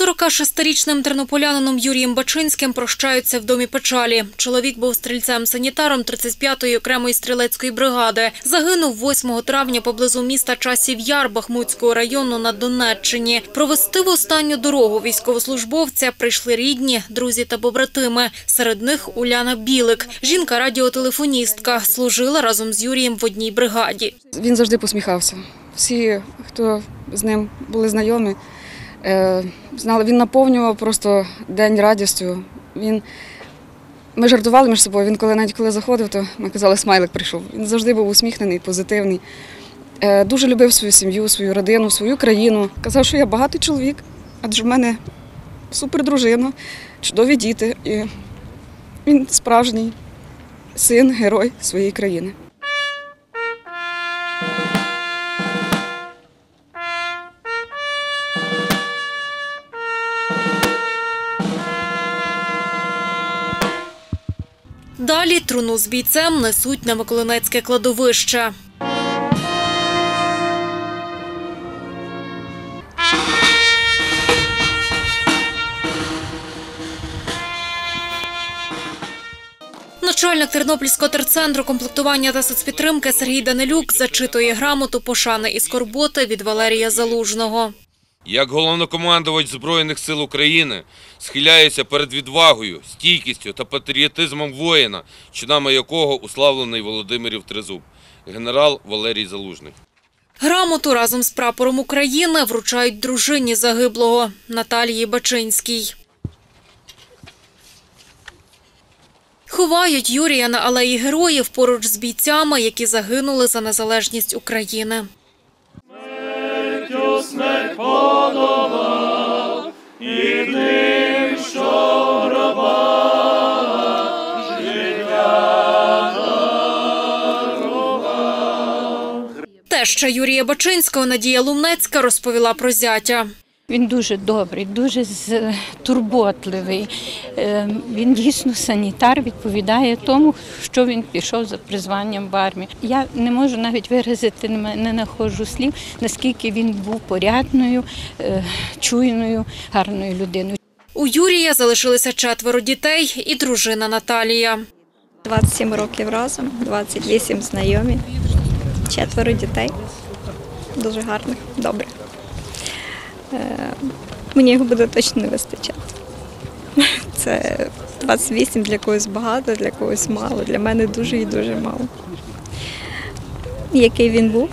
46-річним тернополянином Юрієм Бачинським прощаються в домі печалі. Чоловік був стрільцем-санітаром 35-ї окремої стрілецької бригади. Загинув 8 травня поблизу міста Часів Яр Бахмутського району на Донеччині. Провести в останню дорогу військовослужбовця прийшли рідні, друзі та побратими. Серед них Уляна Білик. Жінка-радіотелефоністка, служила разом з Юрієм в одній бригаді. Він завжди посміхався. Всі, хто з ним були знайомі, знали, він наповнював просто день радістю. Ми жартували між собою, він навіть коли заходив, то ми казали, смайлик прийшов. Він завжди був усміхнений, позитивний. Дуже любив свою сім'ю, свою родину, свою країну. Казав, що я багатий чоловік, адже в мене супердружина, чудові діти. І він справжній син, герой своєї країни. Далі труну з бійцем несуть на Миколинецьке кладовище. Начальник Тернопільського терцентру комплектування та соцпідтримки Сергій Данилюк зачитує грамоту пошани і скорботи від Валерія Залужного. Як головнокомандувач Збройних сил України схиляюся перед відвагою, стійкістю та патріотизмом воїна, чинами якого уславлений Володимирів Тризуб, генерал Валерій Залужний. Грамоту разом з прапором України вручають дружині загиблого Наталії Бачинській. Ховають Юрія на алеї героїв поруч з бійцями, які загинули за незалежність України. Смерть подолав, і тим, що гроба, життя дарував. Теща Юрія Бачинського Надія Лумнецька розповіла про зятя. Він дуже добрий, дуже турботливий. Він дійсно санітар, відповідає тому, що він пішов за призванням в армію. Я не можу навіть виразити, не знаходжу слів, наскільки він був порядною, чуйною, гарною людиною. У Юрія залишилися 4 дітей і дружина Наталія. 27 років разом, 28 знайомі, 4 дітей. Дуже гарних, добрих. Мені його буде точно не вистачати. Це 28 для когось багато, для когось мало. Для мене дуже і дуже мало. Який він був,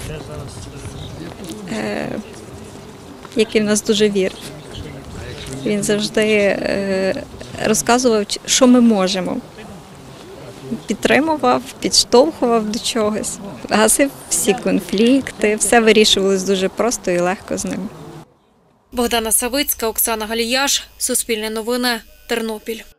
який в нас дуже вірив. Він завжди розказував, що ми можемо. Підтримував, підштовхував до чогось. Гасив всі конфлікти, все вирішувалось дуже просто і легко з ним. Богдана Савицька, Оксана Галіяш, Суспільне новини, Тернопіль.